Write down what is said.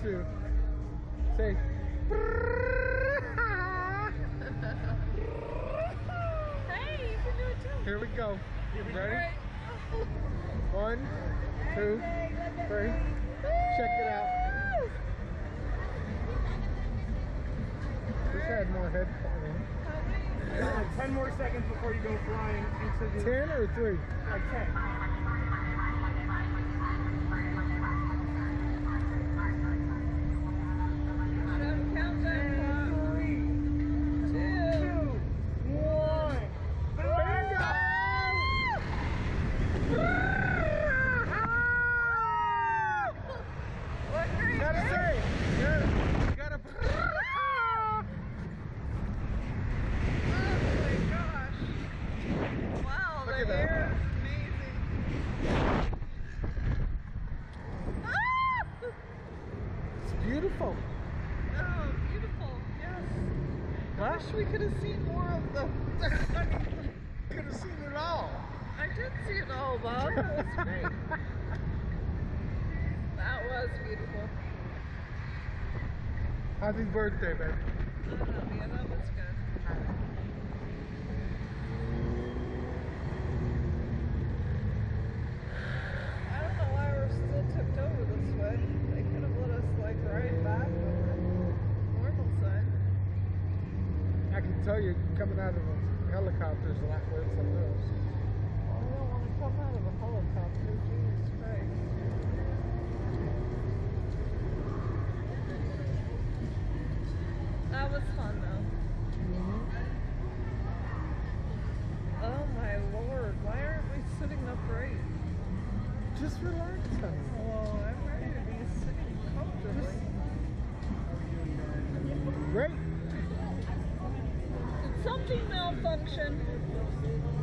too. Say. Hey, you can do it too. Here we go. Ready? Right. 1, 2, 3. Check it out. Wish I had more head on. 10 more seconds before you go flying into the... 10 or 3? Like 10. Beautiful. Oh, beautiful. Yes. Huh? I wish we could have seen more of the... Could have seen it all. I did see it all, Bob. That was great. That was beautiful. Happy birthday, baby. Yeah, that was good. I don't know why we're still tipped over this way. They could have let us like right back over normal side. I can tell you, coming out of a helicopter is a lot worse than those. Well, I don't want to come out of a helicopter. Jesus Christ. That was fun though. Oh my lord, why aren't we sitting upright? Just relax, honey. Oh, I'm ready to be sitting comfortably. Great. Did something malfunction?